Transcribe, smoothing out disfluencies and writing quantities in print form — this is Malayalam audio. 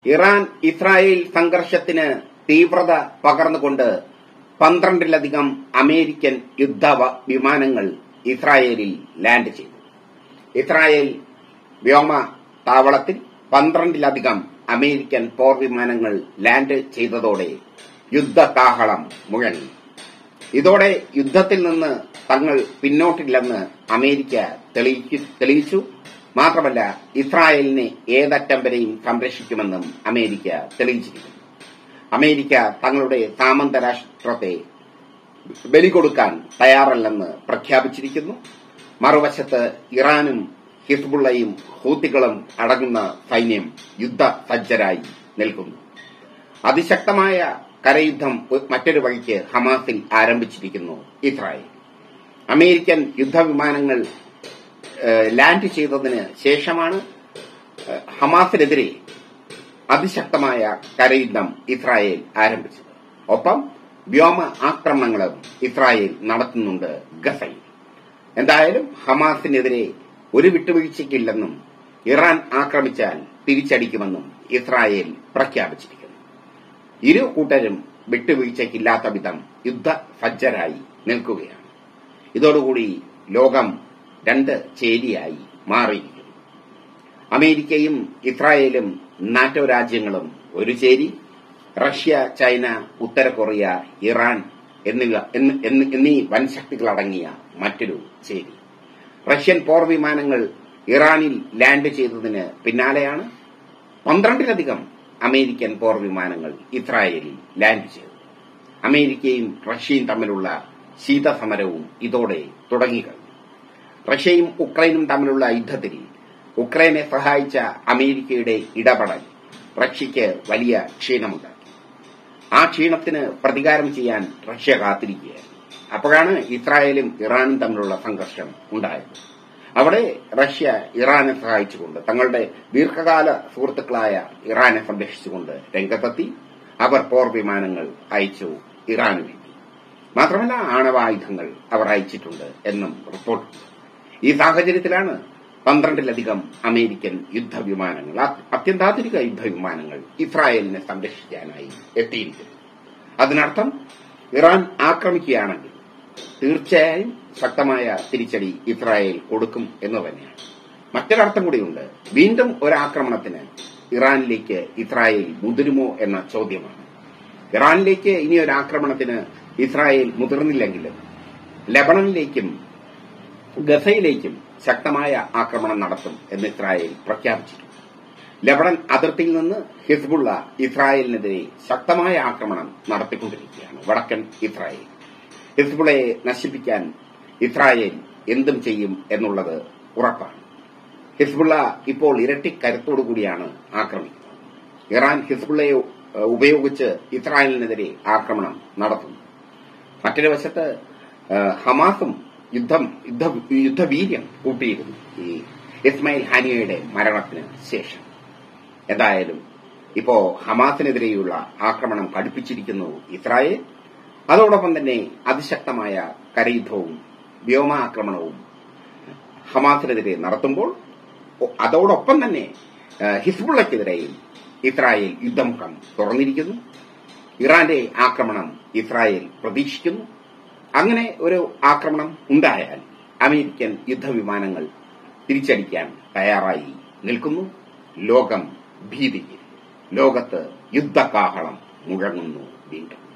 ഇറാൻ ഇസ്രായേൽ സംഘർഷത്തിന് തീവ്രത പകർന്നുകൊണ്ട് 12-ലധികം അമേരിക്കൻ യുദ്ധ വിമാനങ്ങൾ ഇസ്രായേലിൽ ലാൻഡ് ചെയ്തു. ഇസ്രായേൽ വ്യോമ താവളത്തിൽ 12-ലധികം അമേരിക്കൻ പോർ വിമാനങ്ങൾ ലാൻഡ് ചെയ്തതോടെ യുദ്ധകാഹളം മുഴങ്ങി. ഇതോടെ യുദ്ധത്തിൽ നിന്ന് തങ്ങൾ പിന്നോട്ടില്ലെന്ന് അമേരിക്ക തെളിയിച്ചു. മാത്രമല്ല, ഇസ്രായേലിനെ ഏതറ്റം വരെയും സംരക്ഷിക്കുമെന്നും അമേരിക്ക തെളിയിച്ചിരിക്കുന്നു. അമേരിക്ക തങ്ങളുടെ സാമന്ത രാഷ്ട്രത്തെ ബലികൊടുക്കാൻ തയ്യാറല്ലെന്ന് പ്രഖ്യാപിച്ചിരിക്കുന്നു. മറുവശത്ത് ഇറാനും ഹിസ്ബുള്ളയും ഹൂത്തികളും അടങ്ങുന്ന സൈന്യം യുദ്ധസജ്ജരായി നിൽക്കുന്നു. അതിശക്തമായ കരയുദ്ധം മറ്റൊരു വഴിക്ക് ഹമാസിൽ ആരംഭിച്ചിരിക്കുന്നു ഇസ്രായേൽ. അമേരിക്കൻ യുദ്ധവിമാനങ്ങൾ ലാൻഡ് ചെയ്തതിന് ശേഷമാണ് ഹമാസിനെതിരെ അതിശക്തമായ കരയുദ്ധം ഇസ്രായേൽ ആരംഭിച്ചത്. ഒപ്പം വ്യോമ ആക്രമണങ്ങളും ഇസ്രായേൽ നടത്തുന്നുണ്ട് ഗസയിൽ. എന്തായാലും ഹമാസിനെതിരെ ഒരു വിട്ടുവീഴ്ചയ്ക്കില്ലെന്നും ഇറാൻ ആക്രമിച്ചാൽ തിരിച്ചടിക്കുമെന്നും ഇസ്രായേൽ പ്രഖ്യാപിച്ചിരിക്കുന്നു. ഇരു കൂട്ടരും വിട്ടുവീഴ്ചയ്ക്കില്ലാത്ത വിധം യുദ്ധസജ്ജരായി നിൽക്കുകയാണ്. ഇതോടുകൂടി ലോകം രണ്ട് ചേരിയായി മാറിയിരിക്കുന്നു. അമേരിക്കയും ഇസ്രായേലും നാറ്റോ രാജ്യങ്ങളും ഒരു ചേരി, റഷ്യ, ചൈന, ഉത്തര കൊറിയ, ഇറാൻ എന്നീ വൻശക്തികളടങ്ങിയ മറ്റൊരു ചേരി. റഷ്യൻ പോർ വിമാനങ്ങൾ ഇറാനിൽ ലാൻഡ് ചെയ്തതിന് പിന്നാലെയാണ് 12-ലധികം അമേരിക്കൻ പോർ വിമാനങ്ങൾ ഇസ്രായേലിൽ ലാൻഡ് ചെയ്തു. അമേരിക്കയും റഷ്യയും തമ്മിലുള്ള ശീതസമരവും ഇതോടെ തുടങ്ങിക്കഴിഞ്ഞു. റഷ്യയും ഉക്രൈനും തമ്മിലുള്ള യുദ്ധത്തിൽ ഉക്രൈനെ സഹായിച്ച അമേരിക്കയുടെ ഇടപെടൽ റഷ്യയ്ക്ക് വലിയ ക്ഷീണമുണ്ടാക്കി. ആ ക്ഷീണത്തിന് പ്രതികാരം ചെയ്യാൻ റഷ്യ കാത്തിരിക്കുകയായിരുന്നു. അപ്പോഴാണ് ഇസ്രായേലും ഇറാനും തമ്മിലുള്ള സംഘർഷം ഉണ്ടായത്. അവിടെ റഷ്യ ഇറാനെ സഹായിച്ചുകൊണ്ട് തങ്ങളുടെ ദീർഘകാല സുഹൃത്തുക്കളായ ഇറാനെ സംരക്ഷിച്ചുകൊണ്ട് രംഗത്തെത്തി. അവർ പോർ വിമാനങ്ങൾ അയച്ചു ഇറാനു വേണ്ടി. മാത്രമല്ല, ആണവായുധങ്ങൾ അവർ അയച്ചിട്ടുണ്ട് എന്നും റിപ്പോർട്ടുണ്ട്. ഈ സാഹചര്യത്തിലാണ് 12-ലധികം അമേരിക്കൻ യുദ്ധവിമാനങ്ങൾ, അത്യന്താധുനിക യുദ്ധവിമാനങ്ങൾ ഇസ്രായേലിനെ സംരക്ഷിക്കാനായി എത്തിയിരിക്കുന്നത്. അതിനർത്ഥം ഇറാൻ ആക്രമിക്കുകയാണെങ്കിൽ തീർച്ചയായും ശക്തമായ തിരിച്ചടി ഇസ്രായേൽ കൊടുക്കും എന്ന് തന്നെയാണ്. മറ്റൊരർത്ഥം കൂടിയുണ്ട്. വീണ്ടും ഒരാക്രമണത്തിന് ഇറാനിലേക്ക് ഇസ്രായേൽ മുതിരുമോ എന്ന ചോദ്യമാണ്. ഇറാനിലേക്ക് ഇനിയൊരാക്രമണത്തിന് ഇസ്രായേൽ മുതിർന്നില്ലെങ്കിലും ലെബണനിലേക്കും ഗസയിലേക്കും ശക്തമായ ആക്രമണം നടത്തും എന്ന് ഇസ്രായേൽ പ്രഖ്യാപിച്ചിട്ടുണ്ട്. ലെബണൻ അതിർത്തിയിൽ നിന്ന് ഹിസ്ബുള്ള ഇസ്രായേലിനെതിരെ ശക്തമായ ആക്രമണം നടത്തിക്കൊണ്ടിരിക്കുകയാണ്. വടക്കൻ ഇസ്രായേൽ ഹിസ്ബുള്ളയെ നശിപ്പിക്കാൻ ഇസ്രായേൽ എന്തും ചെയ്യും എന്നുള്ളത് ഉറപ്പാണ്. ഹിസ്ബുള്ള ഇപ്പോൾ ഇരട്ടി കരുത്തോടുകൂടിയാണ് ആക്രമിക്കുന്നത്. ഇറാൻ ഹിസ്ബുള്ളയെ ഉപയോഗിച്ച് ഇസ്രായേലിനെതിരെ ആക്രമണം നടത്തുന്നു. മറ്റൊരു വശത്ത് ഹമാസും യുദ്ധവീര്യം കൂട്ടിയിരുന്നു ഈ ഇസ്മായിൽ ഹാനിയയുടെ മരണത്തിന് ശേഷം. എന്തായാലും ഇപ്പോ ഹമാസിനെതിരെയുള്ള ആക്രമണം കടുപ്പിച്ചിരിക്കുന്നു ഇസ്രായേൽ. അതോടൊപ്പം തന്നെ അതിശക്തമായ കരയുദ്ധവും വ്യോമാക്രമണവും ഹമാസിനെതിരെ നടത്തുമ്പോൾ അതോടൊപ്പം തന്നെ ഹിസ്ബുള്ളയ്ക്കെതിരെയും ഇസ്രായേൽ യുദ്ധമുഖം തുറന്നിരിക്കുന്നു. ഇറാന്റെ ആക്രമണം ഇസ്രായേൽ പ്രതീക്ഷിക്കുന്നു. അങ്ങനെ ഒരു ആക്രമണം ഉണ്ടായാൽ അമേരിക്കൻ യുദ്ധവിമാനങ്ങൾ തിരിച്ചടിക്കാൻ തയ്യാറായി നിൽക്കുന്നു. ലോകം ഭീതിയിൽ. ലോകത്ത് യുദ്ധകാഹളം മുഴങ്ങുന്നു വീണ്ടും.